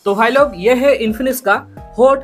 तो भाई लोग ये है इन्फिनिक्स का हॉट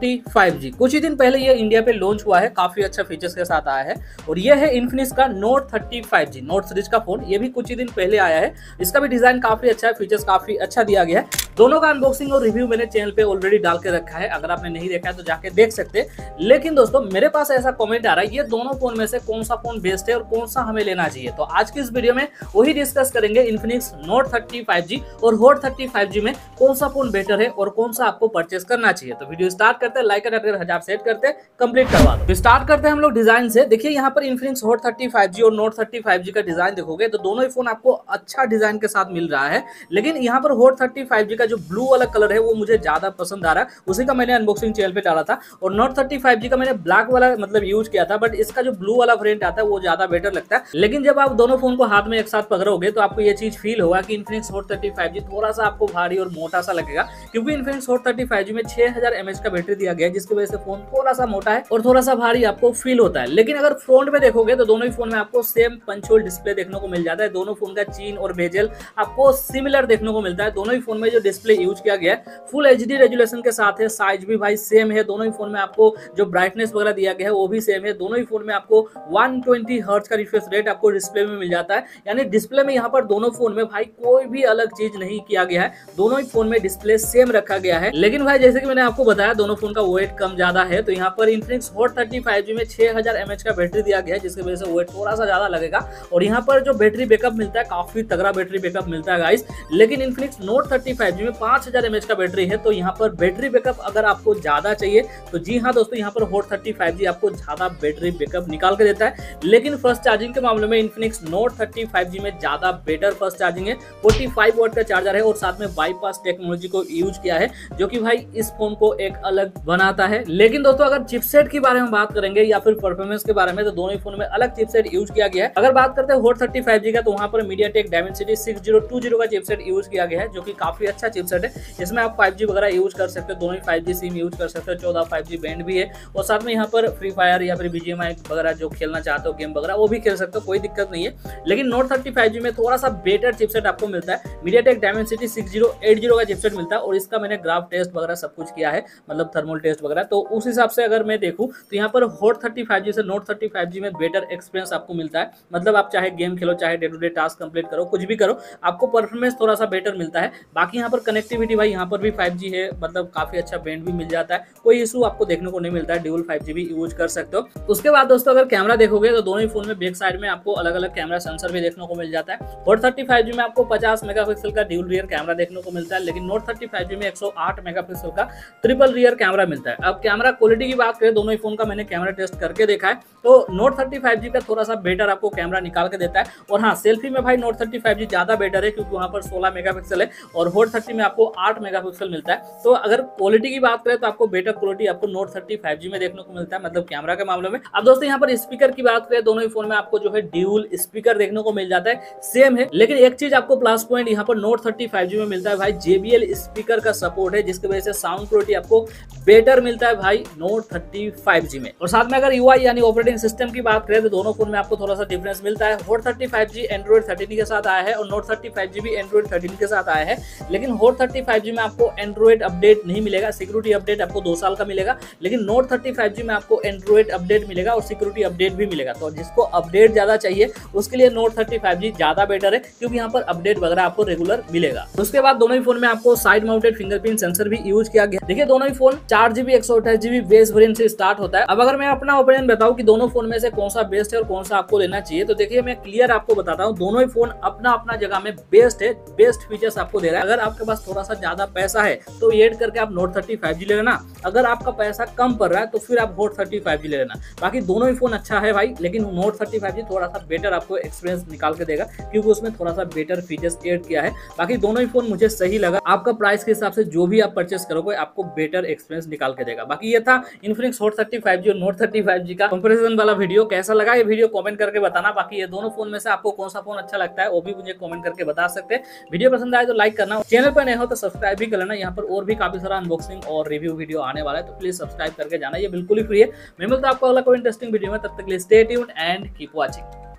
35G। कुछ ही दिन पहले ये इंडिया पे लॉन्च हुआ है, काफी अच्छा फीचर्स के साथ आया है। और ये है इन्फिनिक्स का नोट 35G, नोट सीरीज का फोन। ये भी कुछ ही दिन पहले आया है। इसका भी डिजाइन काफी अच्छा है, फीचर्स काफी अच्छा दिया गया है। दोनों का अनबॉक्सिंग और रिव्यू मैंने चैनल पे ऑलरेडी डाल के रखा है, अगर आपने नहीं देखा है तो जाके देख सकते हैं। लेकिन दोस्तों मेरे पास ऐसा कमेंट आ रहा है, ये दोनों फोन में से कौन सा फोन बेस्ट है और कौन सा हमें लेना चाहिए। तो आज की इस वीडियो में वही डिस्कस करेंगे, इन्फिनिक्स नोट 35G और हॉट 35G में कौन सा फोन बेटर है और कौन सा आपको परचेस करना चाहिए। तो वीडियो स्टार्ट करते हैं, लाइक अगर 1000 सेट करते हैं, कंप्लीट करवा दो। तो स्टार्ट करते हैं हम लोग डिजाइन से। देखिए यहाँ पर इन्फिनिक्स हॉट 35G और नोट 35G का डिजाइन देखोगे तो दोनों ही फोन आपको अच्छा डिजाइन के साथ मिल रहा है। लेकिन यहाँ पर हॉट 35G का जो ब्लू वाला कलर है वो मुझे ज्यादा पसंद आ रहा है, उसी का मैंने अनबॉक्सिंग चैनल पे डाला था। और नोट 35G का मैंने ब्लैक वाला मतलब यूज किया था, बट इसका जो ब्लू वाला वेरिएंट आता है वो ज्यादा बेटर लगता है। लेकिन जब आप दोनों फोन को हाथ में एक साथ पकड़ोगे तो आपको ये चीज फील होगा कि इन्फिनिक्स हॉट 35G थोड़ा सा आपको भारी और मोटा सा लगेगा, क्योंकि इन्फिनिक्स हॉट 35G में 6000 mAh का बैटरी दिया गया है, जिसकी वजह से फोन थोड़ा सा मोटा है और थोड़ा सा भारी आपको फील होता है। लेकिन अगर फ्रंट में देखोगे तो दोनों ही फोन में आपको सेम पंच होल डिस्प्ले देखने को मिल जाता है। दोनों फोन का चीन और बेजल आपको सिमिलर देखने को मिलता है। दोनों ही फोन में जो डिस्प्ले यूज किया गया है फुल HD रेजोल्यूशन के साथ है। साइज भी भाई सेम है। दोनों ही फोन में आपको जो ब्राइटनेस वगैरह दिया गया है वो भी सेम है। दोनों ही फोन में आपको 120 हर्ट्ज का रिफ्रेश रेट आपको डिस्प्ले में मिल जाता है। यानी डिस्प्ले में यहाँ पर दोनों फोन में भाई कोई भी अलग चीज नहीं किया गया है, दोनों ही फोन में डिस्प्ले सेम रखा गया है। लेकिन भाई जैसे कि मैंने आपको बताया दोनों फोन का वेट कम ज्यादा है, तो यहाँ पर इन्फिनिक्स हॉट 35G में 6000 mAh का बैटरी दिया गया है, जिसकी वजह से वेट थोड़ा सा ज्यादा लगेगा। और यहाँ पर जो बैटरी बैकअप मिलता है काफी तगड़ा बैटरी बैकअप मिलता है गाइस। लेकिन इन्फिनिक्स नोट 35G में 5000 mAh का बैटरी है, तो यहाँ पर बैटरी बैकअप अगर आपको ज्यादा चाहिए तो जी हाँ दोस्तों, यहाँ पर हॉट 35G आपको ज्यादा बैटरी बैकअप निकाल के देता है। लेकिन फर्स्ट चार्जिंग के मामले में इन्फिनिक्स नोट 35G में ज्यादा बेटर फर्स्ट चार्जिंग है। 45 वाट का चार्जर है और साथ में बाईपास टेक्नोलॉजी को यूज किया है, जो कि भाई इस फोन को एक अलग बनाता है। लेकिन दोस्तों अगर चिपसेट के बारे में बात करेंगे या फिर परफॉर्मेंस के बारे में, तो दोनों ही फोन में अलग चिपसेट यूज किया गया है। अगर बात करते हैं हॉट 35G का, तो वहां पर मीडियाटेक डायमेंसिटी 6020 का चिपसेट यूज किया गया है, जो कि काफी अच्छा चिपसेट है। इसमें आप 5G वगैरह यूज कर सकते हो, दोनों ही 5G सिम यूज कर सकते हो। 14 5G बैंड भी है और साथ में यहाँ पर फ्री फायर या फिर BGMI वगैरह जो खेलना चाहते हो गेम वगैरह वो भी खेल सकते हो, कोई दिक्कत नहीं है। लेकिन नोट 35G में थोड़ा सा बेटर चिपसेट आपको मिलता है। मीडियाटेक डायमेंसिटी 6080 का चिपसेट मिलता है और इसका मैंने ग्राफ टेस्ट वगैरह सब कुछ किया है, मतलब थर्मल टेस्ट वगैरह। तो उस हिसाब से अगर मैं देखूं तो यहाँ पर हॉट 35G से नोट 35G में बेटर एक्सपीरियंस आपको मिलता है। मतलब आप चाहे गेम खेलो, चाहे day to day task complete करो, कुछ भी करो, आपको परफॉर्मेंस थोड़ा सा बेटर मिलता है। बाकी यहाँ पर कनेक्टिविटी भाई यहाँ पर भी 5G है, मतलब काफी अच्छा बैंड भी मिल जाता है, कोई इशू आपको देखने को नहीं मिलता है। ड्यूल 5G भी यूज कर सकते हो। उसके बाद दोस्तों अगर कैमरा देखोगे तो दोनों ही फोन में बैक साइड में आपको अलग अलग कैमरा सेंसर भी देखने को मिल जाता है। हॉट 35G में आपको 50 मेगापिक्सल का ड्यूल रियर कैमरा देखने को मिलता है, लेकिन नोट 35G में 108 मेगापिक्सल का ट्रिपल रियर कैमरा मिलता है। अब कैमरा क्वालिटी की बात करें, दोनों ही फोन का मैंने कैमरा टेस्ट करके देखा है, तो नोट 35G का थोड़ा सा बेटर आपको कैमरा निकाल के देता है। और हाँ, सेल्फी में भाई नोट 35G ज्यादा बेटर है, क्योंकि वहां पर 16 मेगापिक्सल है और हॉट 30 में आपको 8 मेगापिक्सल मिलता है। तो अगर क्वालिटी की बात करें तो आपको बेटर क्वालिटी आपको नोट 35G में देखने को मिलता है, मतलब कैमरा के मामले में। अब दोस्तों यहाँ पर स्पीकर की बात करें, दोनों ही फोन में आपको जो है ड्यूल स्पीकर देखने को मिल जाता है, सेम है। लेकिन एक चीज आपको प्लस पॉइंट यहाँ पर नोट 35G में मिलता है भाई, JBL स्पीकर का सपोर्ट है, जिसकी वजह से साउंड क्वालिटी आपको बेटर मिलता है भाई नोट 35G में। और साथ में अगर UI यानी ऑपरेटिंग सिस्टम की बात करें तो दोनों फोन में आपको थोड़ा सा डिफरेंस मिलता है। हॉट 35G एंड्रॉइड 13 के साथ आया है और नोट 35G भी एंड्रॉइड 13 के साथ आया है। लेकिन हॉट 35G में आपको एंड्रॉइड अपडेट नहीं मिलेगा, सिक्योरिटी अपडेट आपको 2 साल का मिलेगा। लेकिन नोट 35G में आपको एंड्रॉइड अपडेट मिलेगा और सिक्योरिटी अपडेट भी मिलेगा। तो जिसको अपडेट ज्यादा चाहिए उसके लिए नोट 35G ज्यादा बेटर है, क्योंकि यहाँ पर अपडेट वगैरह आपको रेगुलर मिलेगा। उसके बाद दोनों ही फोन में आपको साइड माउंटेड फिंगरप्रिंट सेंसर भी यूज किया गया। देखिए दोनों ही phone 4GB 128GB base variant से स्टार्ट होता है। अब अगर मैं अपना ओपिनियन बताऊं कि दोनों फोन में से कौन सा बेस्ट है और कौन सा आपको लेना चाहिए, तो देखिए मैं क्लियर आपको बताता हूं, दोनों ही फोन अपना अपना जगह में बेस्ट है, बेस्ट फीचर्स आपको दे रहा है। अगर आपके पास थोड़ा सा ज्यादा पैसा है तो ऐड करके आप नोट 35G ले लेना, अगर आपका पैसा कम पड़ रहा है तो फिर आप हॉट 35G ले लेना। बाकी दोनों ही फोन अच्छा है भाई, लेकिन नोट 35G थोड़ा सा बेटर आपको एक्सपीरियंस निकाल के देगा, क्योंकि उसमें थोड़ा सा बेटर फीचर्स ऐड किया है। बाकी दोनों ही फोन मुझे सही लगा। आपका प्राइस के हिसाब से जो भी आप परचेस करोगे आपको बेटर एक्सपीरियंस निकाल के देगा। बाकी ये था इन्फिनिक्स हॉट 35G और नोट 35G का कंपैरिजन वाला वीडियो। कैसा लगा ये वीडियो कमेंट करके बताना। बाकी ये दोनों फोन में से आपको कौन सा फोन अच्छा लगता है वो भी मुझे कमेंट करके बता सकते हैं। वीडियो पसंद आए तो लाइक करना, चैनल पर नए हो तो सब्सक्राइब भी कर लेना। यहाँ पर और भी काफी सारा अनबॉक्सिंग और रिव्यू वीडियो आने वाला है, तो प्लीज सब्सक्राइब करके जाना, ये बिल्कुल ही फ्री है। मैं मिलता हूं आपको अगला कोई इंटरेस्टिंग वीडियो में, तब तक के लिए stay tuned and keep watching.